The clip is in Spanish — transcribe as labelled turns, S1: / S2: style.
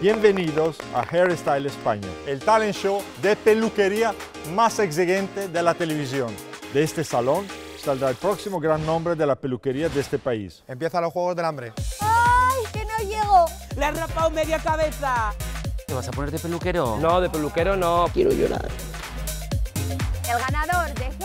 S1: Bienvenidos a Hairstyle España, el talent show de peluquería más exigente de la televisión. De este salón saldrá el próximo gran nombre de la peluquería de este país.
S2: Empiezan los Juegos del Hambre.
S3: ¡Ay, que no llego!
S4: ¡Le has rapado media cabeza!
S5: ¿Te vas a poner de peluquero?
S4: No, de peluquero no.
S5: Quiero llorar.
S3: El ganador de